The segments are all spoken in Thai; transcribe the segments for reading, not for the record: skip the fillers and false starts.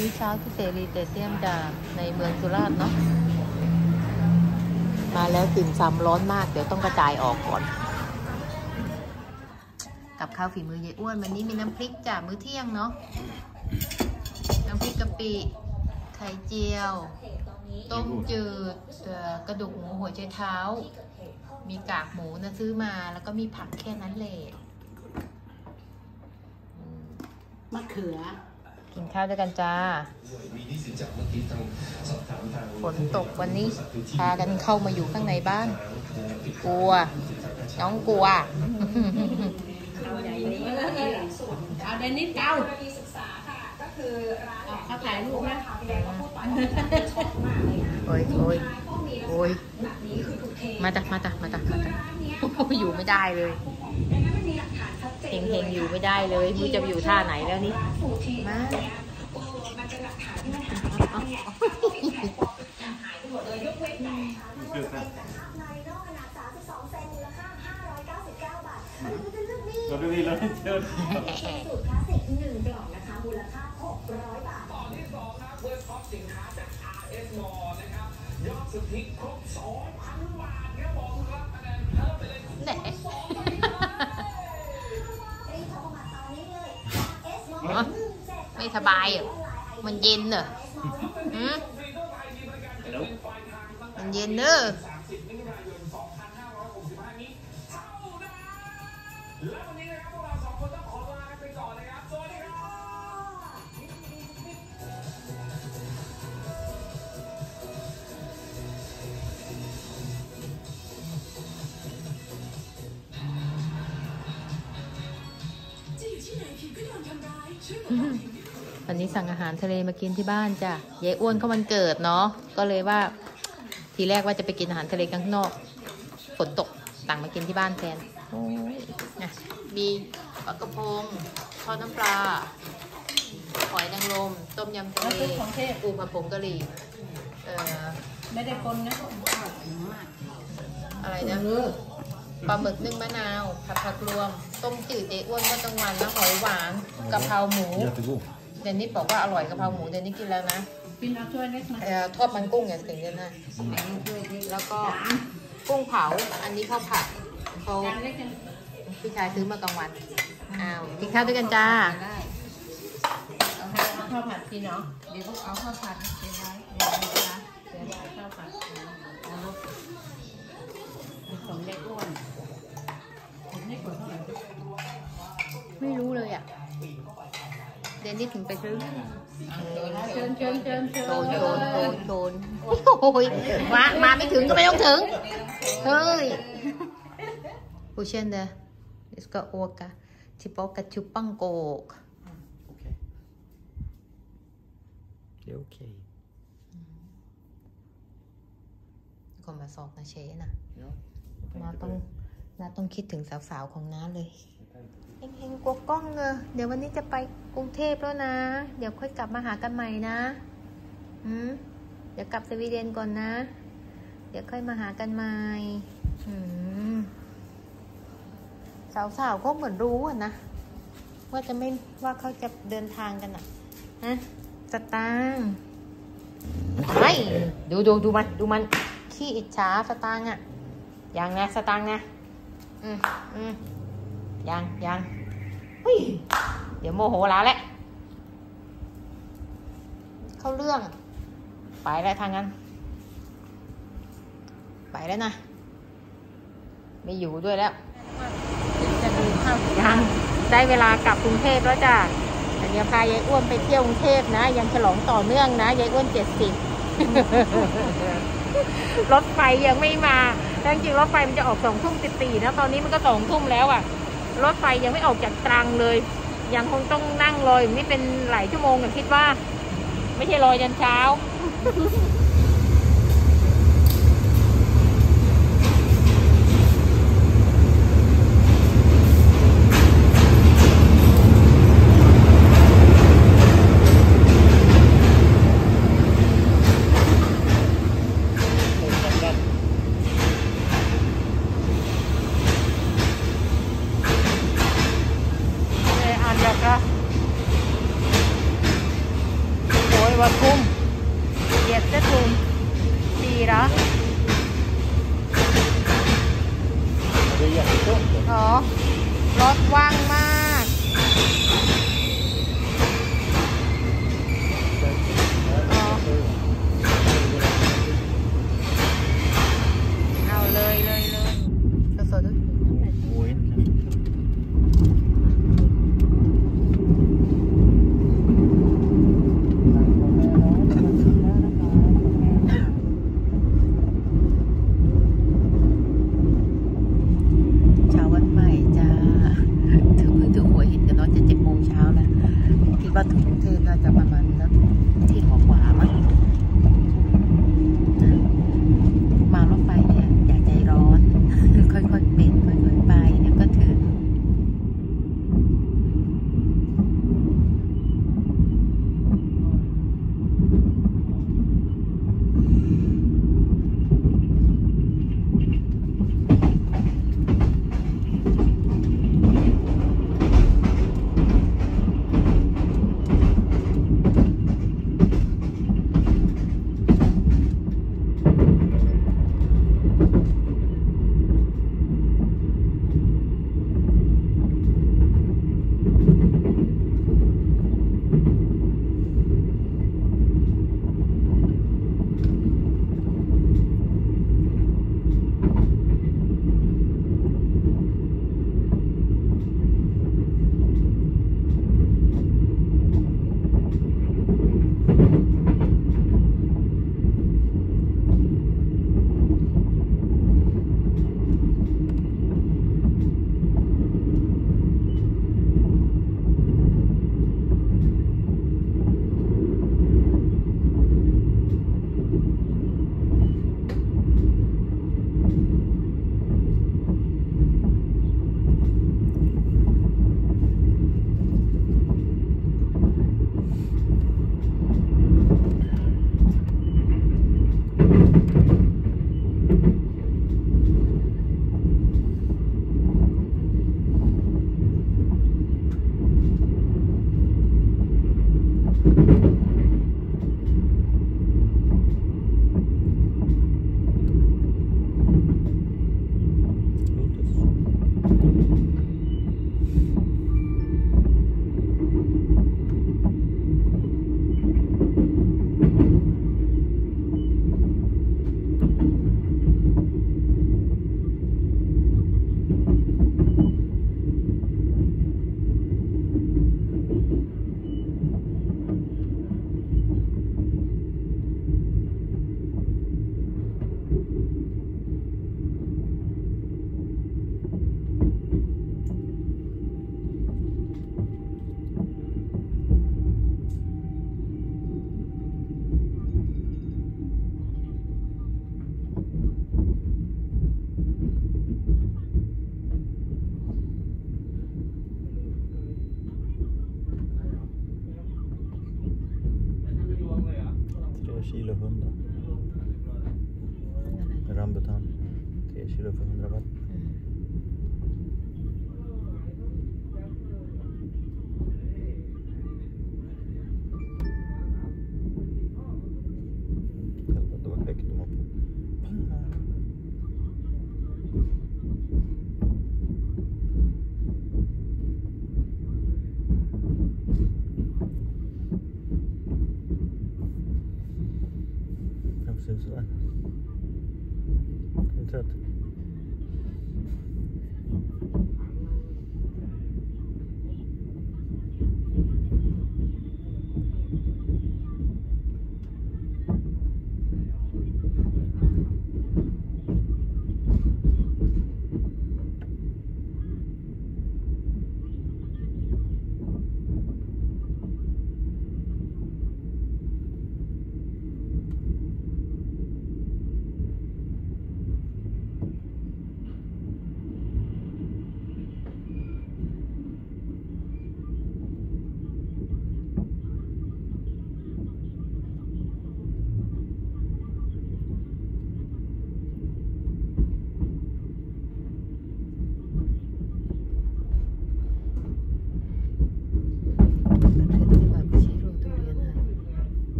มื้อเช้าที่เสรีเตเตียมจากในเมืองสุราษฎร์เนาะมาแล้วติ่มซำร้อนมากเดี๋ยวต้องกระจายออกก่อนกับข้าวฝีมือยายอ้วนวันนี้มีน้ำพริกจากมื้อเที่ยงเนาะน้ำพริกกะปิไข่เจียวต้มจืดกระดูกหมูหัวใจเท้ามีกากหมูนะซื้อมาแล้วก็มีผักแค่นั้นเลยมะเขือกินข้าวด้วยกันจ้าฝนตกวันนี้พากันเข้ามาอยู่ข้างในบ้านกลัวน้องกลัวเอาใหญ่นี้เอาเดนิสเอาเขาถ่ายรูปนะโอ้ยโอ้ยโอ้ยมาจ้ะอยู่ไม่ได้เลยเฮงอยู่ไม่ได้เลยมูจะอยู่ท่าไหนแล้วนี่มาเราดูดีแล้วเชิญสูตรคลาสสิก1 กล่องนะคะมูลค่า600 บาทตอนที่2นะเพื่อท็อปสินค้าจาก RS Mall นะครับยอดสุทธิครบ 2,000 บาทครับผมรับคะแนนเพิ่มไปเลยแหนไม่สบายอ่ะมันเย็นเหรอมันเย็นเนอะวันนี้สั่งอาหารทะเลมากินที่บ้านจ้ะยายอ้วนเขาวันเกิดเนาะก็เลยว่าทีแรกว่าจะไปกินอาหารทะเลข้างนอกฝนตกสั่งมากินที่บ้านแทนโอ้ยนะมีปลากระพงทอดน้ำปลาหอยนางรมต้มยำทะเลปูผัดผงกะหรี่ไม่ได้คนนะอะไรนะปลาหมึกนึ่งมะนาวผักรวมต้มจืดเจ๊อ้วนก็ต้องวันนะหอยหวานกะเพราหมูเดนนิสบอกว่าอร่อยกะเพราหมูเดนนิสกินแล้วนะกินเอาช่วยเล็กมาทอดมันกุ้งอย่างถึงเดนนะแล้วก็กุ้งเผาอันนี้ข้าวผัดเขาพี่ชายซื้อมากลางวันกินข้าวด้วยกันจ้าเอาข้าวผัดกินเนาะเดี๋ยวเอาข้าวผัดกินไว้เดี๋ยวข้าวผัดของเล็กอ้วนไม่รู้เลยอ่ะเดนนี่ถึงไปซื้อเชิญโอ้ยมาไม่ถึงก็ไม่ต้องถึงเฮ้ยผู้เชี่ยวเด้อเดี๋ยวก็โอกะที่ปอกระชุบปังโกกโอเคก็มาสอบนะเชนะมาต้องคิดถึงสาวๆของน้าเลยเฮงกลัวกล้องเดี๋ยววันนี้จะไปกรุงเทพแล้วนะเดี๋ยวค่อยกลับมาหากันใหม่นะเดี๋ยวกลับสวีเดนก่อนนะเดี๋ยวค่อยมาหากันใหม่สาวๆก็เหมือนรู้นะว่าจะไม่ว่าเขาจะเดินทางกันสตางค์ไอ้ดูมันขี้อิจฉาสตางค์ยังนะสตางค์นะยังเฮ้ยเดี๋ยวโมโหแล้วแหละเข้าเรื่องไปแล้วทางนั้นไปแล้วนะไม่อยู่ด้วยแล้วจะดูข้าวยังได้เวลากลับกรุงเทพแล้วจ้ะแต่เดี๋ยวพายายอ้วนไปเที่ยวกรุงเทพนะยังฉลองต่อเนื่องนะยายอ้วน70รถไฟยังไม่มาจริงๆรถไฟมันจะออก20:14นะตอนนี้มันก็20:00แล้วอ่ะรถไฟยังไม่ออกจากตรังเลยยังคงต้องนั่งรออย่างนี้เป็นหลายชั่วโมงคิดว่าไม่ใช่รอยันเช้าว่าทุ่มเหยียบจะทุ่มดีเหรอ Đây là cái tốt. อ๋อรถว่างมาก เอาเลยสดๆด้วย Ôi, em. เช้าวันใหม่จ้าถึงหัวหินกันเนาะจะ7 โมงเช้าแล้วคิดว่าถึงกรุงเทพน่าจะประมาณสักเที่ยงกว่ามั้งมารถไฟเนี่ยอย่าใจร้อน ค่อยๆเป็นค่อยๆไปเดี๋ยวก็ถึง kilo för 100. Rambutan. 3 kilo för 100 watt. Helvete vad högt de har på. Precis sådär. Jag är trött.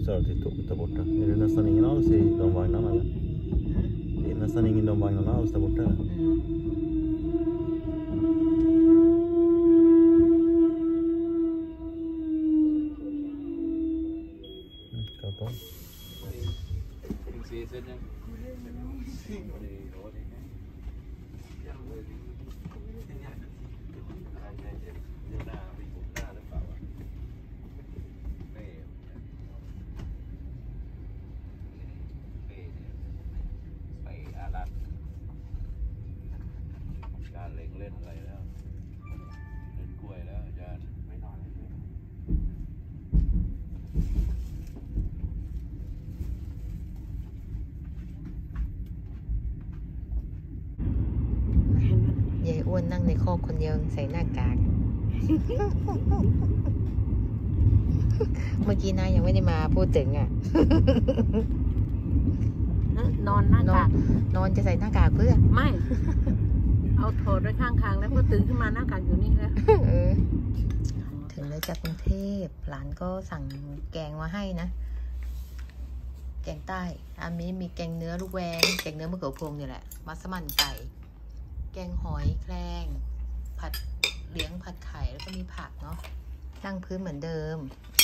sa till tåget där borta. Är det nästan ingen alls i de vagnarna eller? Det är nästan ingen i de vagnarna alls där borta eller? Katon. การเล่นอะไรแล้วเล่นกล้วยแล้วอาจารย์ไม่นอนเลยยายอ้วนนั่งในคอกคนเดียวใส่หน้ากาก เมื่อกี้นายยังไม่ได้มาพูดถึงอ่ะนอนหน้ากากนอนจะใส่หน้ากากเพื่อไม่ เอาโถดไว้ข้างคางแล้วก็ตื่นขึ้นมาหน้ากากอยู่นี่แล้วถึงแล้วจากกรุงเทพหลานก็สั่งแกงมาให้นะ แกงใต้อันนี้มีแกงเนื้อลูกแวงแกงเนื้อมะเขือพวงเนี่ยแหละมัสมั่นไก่ แกงหอยแครงผัดเลี้ยงผัดไข่แล้วก็มีผักเนาะตั้งพื้นเหมือนเดิม